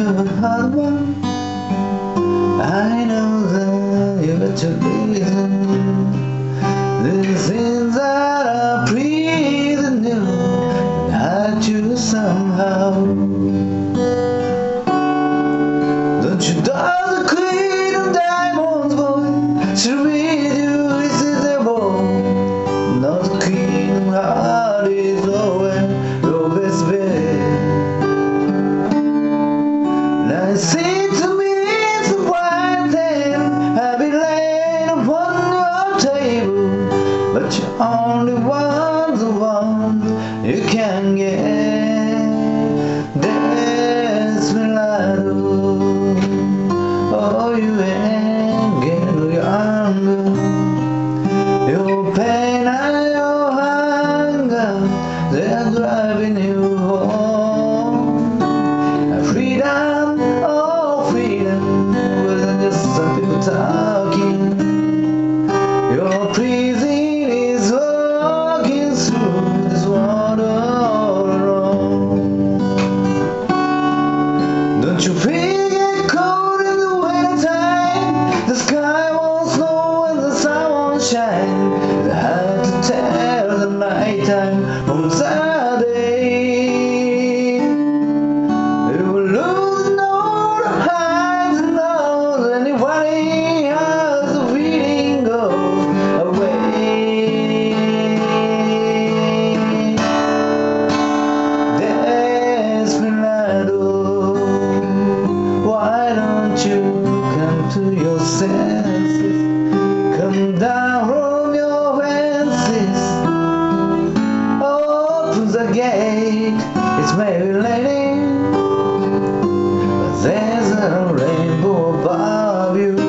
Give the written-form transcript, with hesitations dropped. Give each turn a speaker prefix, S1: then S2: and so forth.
S1: you're a hard one. I know that you got your reason. These things that are breathing you hide you somehow. Don't you doubt the queen of diamonds, boy? She'll read you irresistible. Not the queen of heart is nowhere your best bet. Now it seems to me it's a white thing I've been laying upon your table, but you only want the one you can get. Desperado, oh, you ain't getting your hunger, your pain and your hunger, they're driving you home. Freedom, oh freedom, wasn't just some people talking. Your pleasing is walking through this water all alone. Don't you feel it cold in the winter time? The sky won't snow and the sun won't shine. It's hard to tell the night time from Saturday. You will lose no highs and lows. Anybody has the feeling goes away. Desperado, why don't you come to your senses? Come down from your fences. Open the gate, it's maybe raining, but there's a rainbow above you.